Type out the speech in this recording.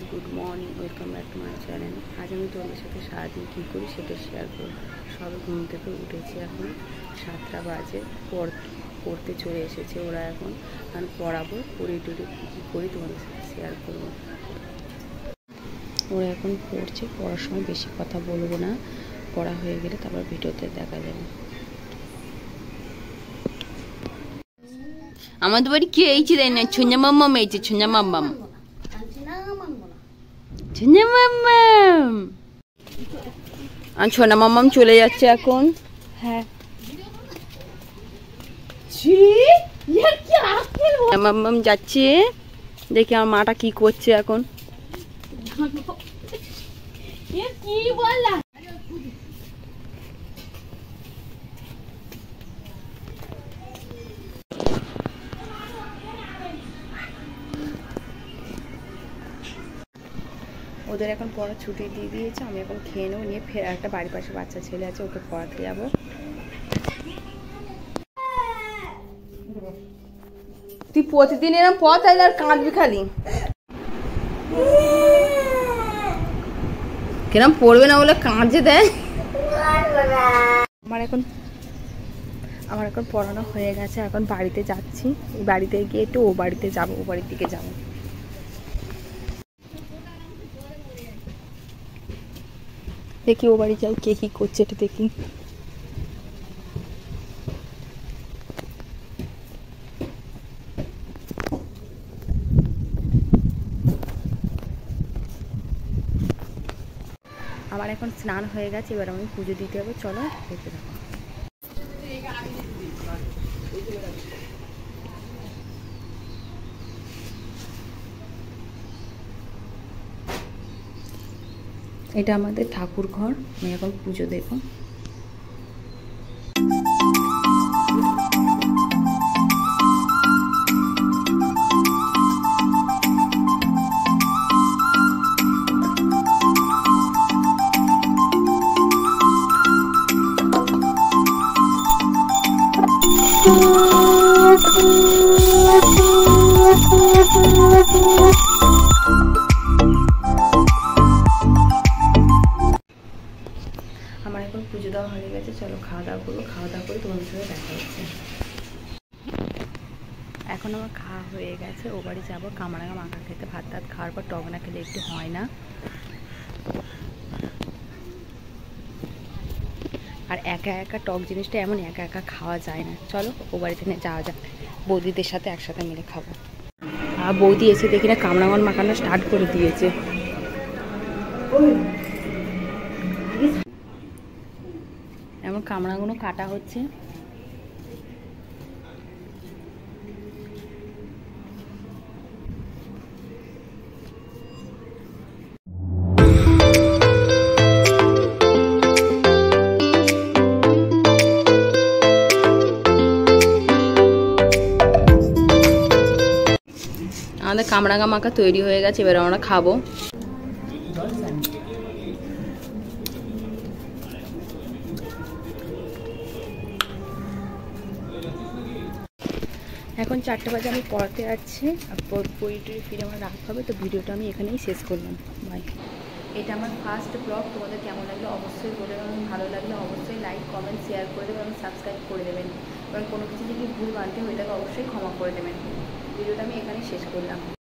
Good morning, welcome back to my channel. আজ আমি তোমাদের সাথে সারাদিন কী করি সেটা শেয়ার করব। সবে ঘুম থেকে উঠেছি, এখন 7টা বাজে। পড়তে চলে এসেছে ওরা, এখন আমি পড়াবো, পড়ি টড়ি কী করি তোমাদের সাথে শেয়ার করব। ওরা এখন পড়ছে, পড়ার সময় বেশি কথা বলবো না, পড়া হয়ে গেলে তারপর ভিডিওতে দেখা যাবে। আমাদের বাড়ি কে এইছে দেয় না, ছুঁজা মাম্মাম এইছে, ছুঁজা মাম্মাম, ছুঁজা মাম্মাম। আর ছোনা মাম্মাম চলে যাচ্ছে এখন। হ্যাঁ, মাম্মাম যাচ্ছে। দেখি আমার মাটা কি করছে এখন। কি বললা? ওদের এখন পড়া ছুটি দিয়ে দিয়েছে, আমি এখন খেয়ে নেবো, নিয়ে ফের একটা বাড়ির পাশে বাচ্চা ছেলে আছে, ওকে পড়াতে যাবো। তুই প্রতিদিন এরকম পড়, তাইলে আর কাঁদবি খালি। কেরম পড়বে না বলে কাঁদছে দেয়। আমার এখন পড়ানো হয়ে গেছে, এখন বাড়িতে যাচ্ছি। এই বাড়িতে গিয়ে একটু ও বাড়িতে যাবো, ও বাড়ির দিকে যাবো। দেখি ও বাড়ি যাই, কে কি করছে এটা দেখি। আমার এখন স্নান হয়ে গেছে, এবার আমি পুজো দিতে যাবো। চলো দেখতে থাকো। এটা আমাদের ঠাকুর ঘর, আমি এখন পুজো দেবো। আমার এখন পুজো দেওয়া হয়ে গেছে, চলো খাওয়া দাওয়া করবো। খাওয়া দাওয়া করে তোমাদের সাথে দেখা হচ্ছে। এখন আমার খাওয়া হয়ে গেছে, ও বাড়ি যাবো কামরাঙা মাখা খেতে। ভাত টাত খাওয়ার পর টক না খেলে একটু হয় না। আর একা একা টক জিনিসটা এমন একা একা খাওয়া যায় না। চলো ও বাড়িতে যাওয়া যাক, বৌদিদের সাথে একসাথে মিলে খাবো। আর বৌদি এসে দেখি না কামরাঙন মাখানো স্টার্ট করে দিয়েছে। এমন কামরাঙনও কাটা হচ্ছে। আমাদের কামরাঙা মাখা তৈরি হয়ে গেছে, এবার আমরা খাবো। এখন 4টা বাজে, আমি পড়াতে যাচ্ছি। বই টই ফিরে আমার রাত হবে, তো ভিডিওটা আমি এখানেই শেষ করলাম। বাই। এটা আমার ফার্স্ট ব্লগ, তোমাদের কেমন লাগলো অবশ্যই বলে দেবেন। ভালো লাগলে অবশ্যই লাইক কমেন্ট শেয়ার করে দেবেন এবং সাবস্ক্রাইব করে দেবেন। এবং কোনো কিছু যদি ভুল বানতে হয়ে থাকে অবশ্যই ক্ষমা করে দেবেন। ভিডিওটা আমি এখানেই শেষ করলাম।